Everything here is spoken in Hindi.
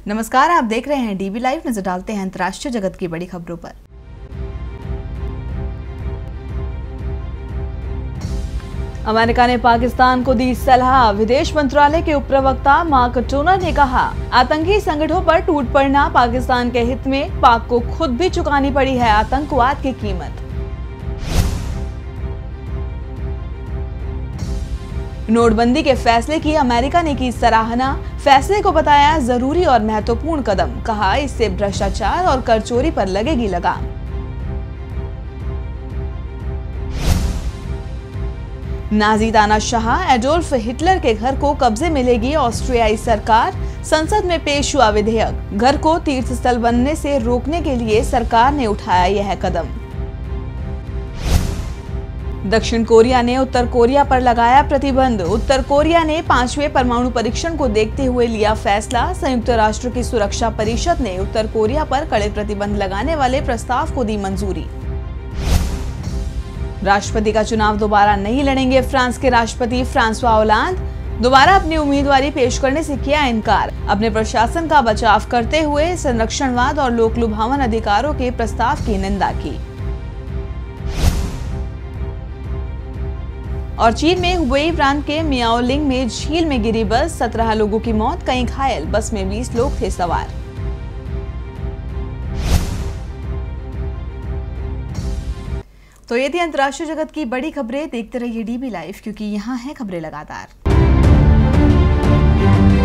नमस्कार, आप देख रहे हैं डीबी लाइव। नजर डालते हैं अंतर्राष्ट्रीय जगत की बड़ी खबरों पर। अमेरिका ने पाकिस्तान को दी सलाह। विदेश मंत्रालय के उपप्रवक्ता मार्क टोनर ने कहा, आतंकी संगठनों पर टूट पड़ना पाकिस्तान के हित में, पाक को खुद भी चुकानी पड़ी है आतंकवाद की कीमत। नोटबंदी के फैसले की अमेरिका ने की सराहना, फैसले को बताया जरूरी और महत्वपूर्ण कदम, कहा इससे भ्रष्टाचार और कर चोरी पर लगेगी लगाम। नाजी तानाशाह एडोल्फ हिटलर के घर को कब्जे में लेगी ऑस्ट्रियाई सरकार। संसद में पेश हुआ विधेयक। घर को तीर्थ स्थल बनने से रोकने के लिए सरकार ने उठाया यह कदम। दक्षिण कोरिया ने उत्तर कोरिया पर लगाया प्रतिबंध। उत्तर कोरिया ने 5वें परमाणु परीक्षण को देखते हुए लिया फैसला। संयुक्त राष्ट्र की सुरक्षा परिषद ने उत्तर कोरिया पर कड़े प्रतिबंध लगाने वाले प्रस्ताव को दी मंजूरी। राष्ट्रपति का चुनाव दोबारा नहीं लड़ेंगे फ्रांस के राष्ट्रपति फ्रांसवा ओलांद। दोबारा अपनी उम्मीदवारी पेश करने से किया इनकार। अपने प्रशासन का बचाव करते हुए संरक्षणवाद और लोक लुभावन अधिकारों के प्रस्ताव की निंदा की। और चीन में हुबेई प्रांत के मियाओलिंग में झील में गिरी बस, 17 लोगों की मौत, कई घायल। बस में 20 लोग थे सवार। तो ये थी अंतर्राष्ट्रीय जगत की बड़ी खबरें। देखते रहिए डीबी लाइव, क्योंकि यहाँ है खबरें लगातार।